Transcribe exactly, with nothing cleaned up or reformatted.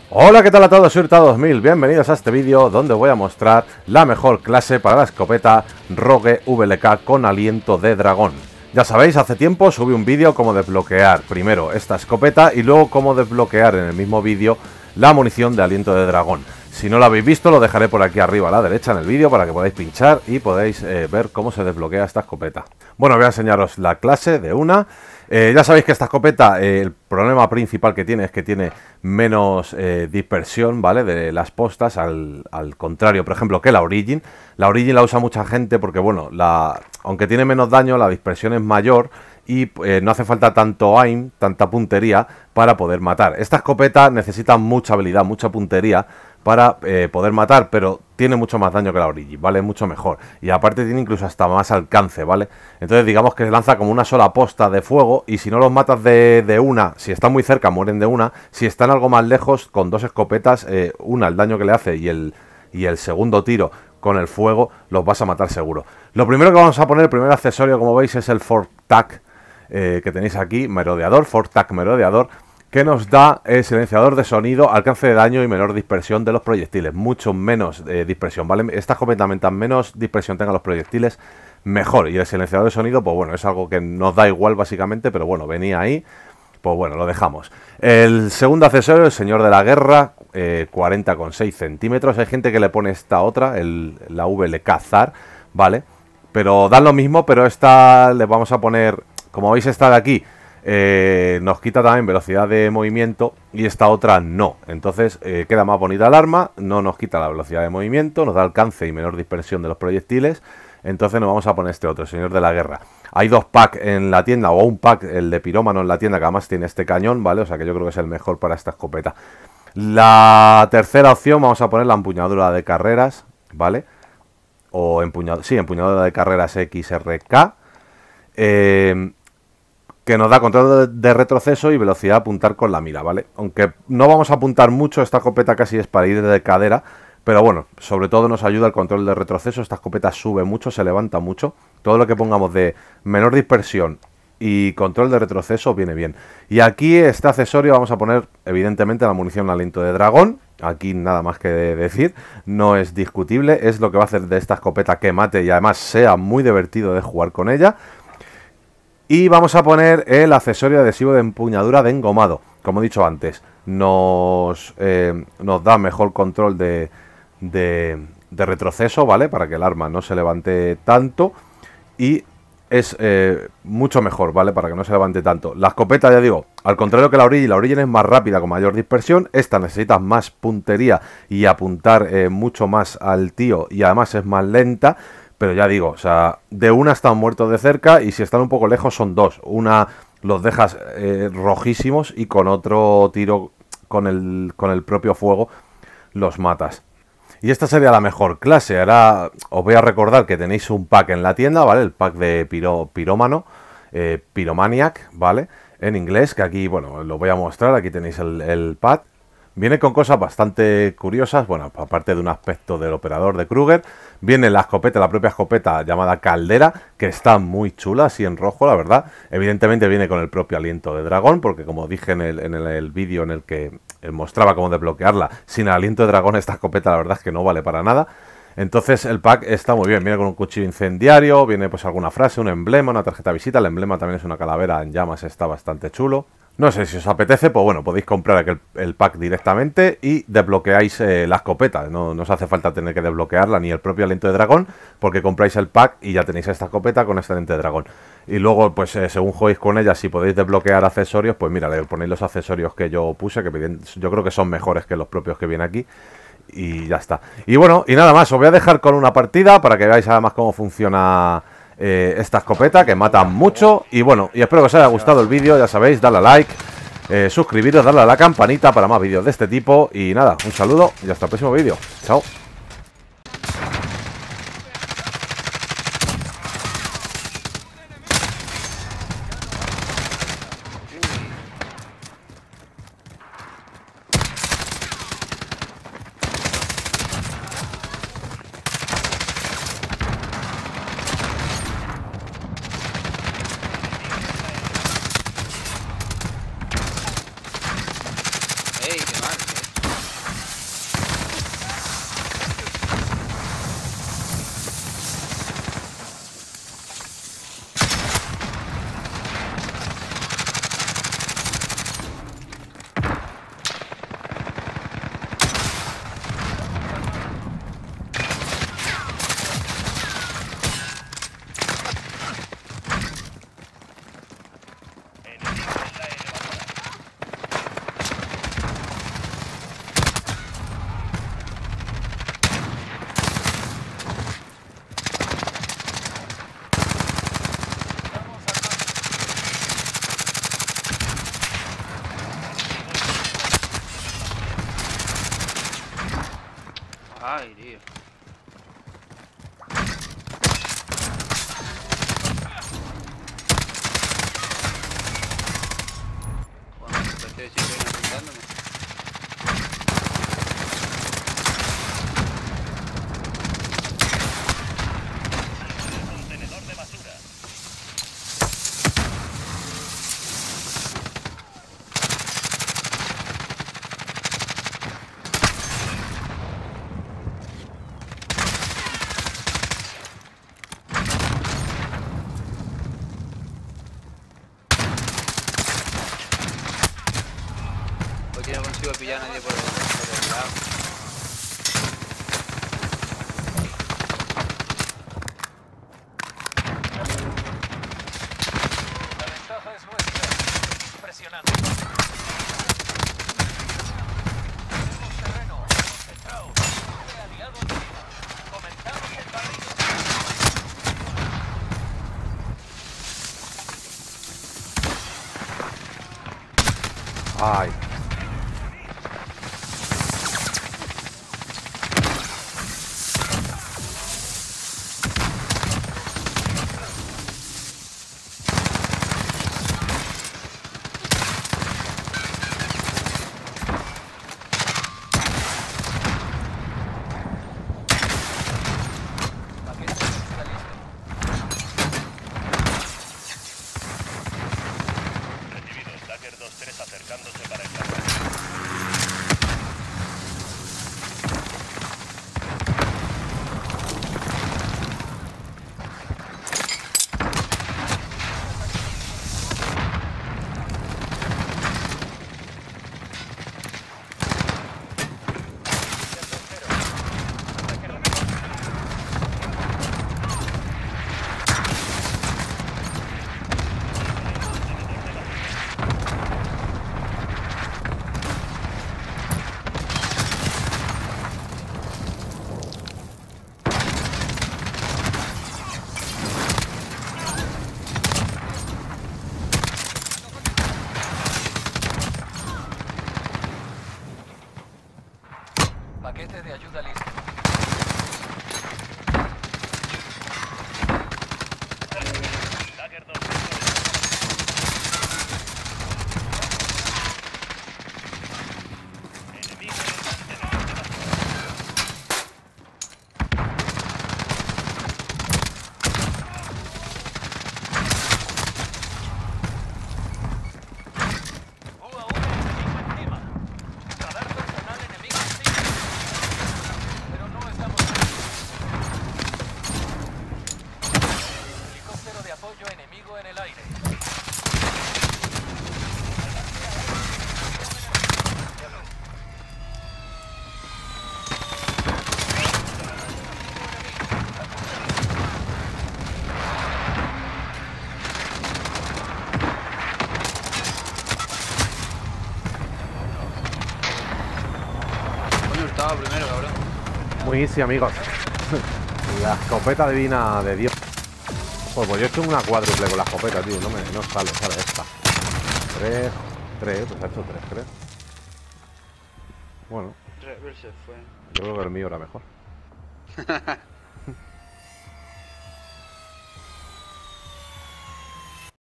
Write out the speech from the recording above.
Hola, ¿qué tal a todos? Soy Hurtado dos mil, bienvenidos a este vídeo donde voy a mostrar la mejor clase para la escopeta Rogue V L K con aliento de dragón. Ya sabéis, hace tiempo subí un vídeo cómo desbloquear primero esta escopeta y luego cómo desbloquear en el mismo vídeo la munición de aliento de dragón. Si no lo habéis visto, lo dejaré por aquí arriba a la derecha en el vídeo para que podáis pinchar y podáis eh, ver cómo se desbloquea esta escopeta. Bueno, voy a enseñaros la clase de una. Eh, ya sabéis que esta escopeta, eh, el problema principal que tiene es que tiene menos eh, dispersión, ¿vale? De las postas, al, al contrario, por ejemplo, que la Origin. La Origin la usa mucha gente porque, bueno, la, aunque tiene menos daño, la dispersión es mayor y eh, no hace falta tanto aim, tanta puntería para poder matar. Esta escopeta necesita mucha habilidad, mucha puntería para eh, poder matar, pero tiene mucho más daño que la Origin, ¿vale? Mucho mejor. Y aparte tiene incluso hasta más alcance, ¿vale? Entonces digamos que se lanza como una sola posta de fuego y si no los matas de, de una, si están muy cerca mueren de una, si están algo más lejos, con dos escopetas, eh, una el daño que le hace y el, y el segundo tiro con el fuego, los vas a matar seguro. Lo primero que vamos a poner, el primer accesorio, como veis, es el Fork Tac, eh, que tenéis aquí, merodeador, Fork Tac merodeador, que nos da el silenciador de sonido, alcance de daño y menor dispersión de los proyectiles. Mucho menos eh, dispersión, ¿vale? Esta escopeta, mientras menos dispersión tengan los proyectiles, mejor. Y el silenciador de sonido, pues bueno, es algo que nos da igual básicamente, pero bueno, venía ahí, pues bueno, lo dejamos. El segundo accesorio, el Señor de la Guerra, eh, cuarenta coma seis centímetros. Hay gente que le pone esta otra, el, la V L K Zar, ¿vale? Pero dan lo mismo, pero esta le vamos a poner, como veis esta de aquí, Eh, nos quita también velocidad de movimiento y esta otra no. Entonces eh, queda más bonita el arma, no nos quita la velocidad de movimiento, nos da alcance y menor dispersión de los proyectiles. Entonces nos vamos a poner este otro, el Señor de la Guerra. Hay dos packs en la tienda, o un pack, el de pirómano en la tienda, que además tiene este cañón, ¿vale? O sea que yo creo que es el mejor para esta escopeta. La tercera opción, vamos a poner la empuñadura de carreras, ¿vale? O empuñadura, sí, empuñadura de carreras X R K. Eh... que nos da control de retroceso y velocidad de apuntar con la mira, ¿vale? Aunque no vamos a apuntar mucho, esta escopeta casi es para ir de cadera, pero bueno, sobre todo nos ayuda el control de retroceso. Esta escopeta sube mucho, se levanta mucho. Todo lo que pongamos de menor dispersión y control de retroceso viene bien. Y aquí este accesorio vamos a poner, evidentemente, la munición aliento de dragón. Aquí nada más que decir, no es discutible, es lo que va a hacer de esta escopeta que mate y además sea muy divertido de jugar con ella. Y vamos a poner el accesorio adhesivo de empuñadura de engomado. Como he dicho antes, nos, eh, nos da mejor control de, de, de retroceso, ¿vale? Para que el arma no se levante tanto. Y es eh, mucho mejor, ¿vale? Para que no se levante tanto. La escopeta, ya digo, al contrario que la Origin, la Origin es más rápida con mayor dispersión. Esta necesita más puntería y apuntar eh, mucho más al tío. Y además es más lenta. Pero ya digo, o sea, de una están muertos de cerca y si están un poco lejos son dos. Una los dejas eh, rojísimos y con otro tiro con el, con el propio fuego los matas. Y esta sería la mejor clase. Ahora os voy a recordar que tenéis un pack en la tienda, ¿vale? El pack de piro, pirómano, eh, Pyromaniac, ¿vale? En inglés, que aquí, bueno, lo voy a mostrar. Aquí tenéis el, el pack. Viene con cosas bastante curiosas, bueno, aparte de un aspecto del operador de Kruger, viene la escopeta, la propia escopeta llamada Caldera, que está muy chula, así en rojo, la verdad. Evidentemente viene con el propio aliento de dragón, porque como dije en el, en el, el vídeo en el que mostraba cómo desbloquearla, sin el aliento de dragón esta escopeta la verdad es que no vale para nada. Entonces el pack está muy bien, viene con un cuchillo incendiario, viene pues alguna frase, un emblema, una tarjeta de visita, el emblema también es una calavera en llamas, está bastante chulo. No sé si os apetece, pues bueno, podéis comprar aquel, el pack directamente y desbloqueáis eh, la escopeta. No, no os hace falta tener que desbloquearla ni el propio aliento de dragón, porque compráis el pack y ya tenéis esta escopeta con este aliento de dragón. Y luego, pues eh, según juguéis con ella, si podéis desbloquear accesorios, pues mira, le ponéis los accesorios que yo puse, que yo creo que son mejores que los propios que vienen aquí. Y ya está. Y bueno, y nada más, os voy a dejar con una partida para que veáis además cómo funciona eh, esta escopeta, que mata mucho. Y bueno, y espero que os haya gustado el vídeo, ya sabéis, dadle a like, eh, suscribiros, darle a la campanita para más vídeos de este tipo. Y nada, un saludo y hasta el próximo vídeo. Chao. Ey, qué mal, ¿eh? Ay, tío. Bueno, este sí viene apuntándome. Contenedor de basura. Porque no consigo pillar a nadie por el, por el lado. La ventaja es nuestra. Presionando. Tenemos terreno. Concentraos. Un aliado encima. Comenzamos el barrido. Ay. Paquete de ayuda listo. Recibido. Dagger dos tres acercándose para encargar. Paquete de ayuda listo. Dagger dos. Enemigo en el contenedor de basura. Uno a uno, enemigo encima. Radar personal enemigo encima. Pero no estamos helicóptero de apoyo enemigo en el aire. Coño, estaba primero, cabrón. Muy easy, amigos. La escopeta divina de Dios. Pues, pues yo he hecho una cuádruple con la escopeta, tío. No me no sale, sale esta. Tres, tres, pues ha hecho tres, creo. Bueno, Reverse fue. yo creo que el mío era mejor.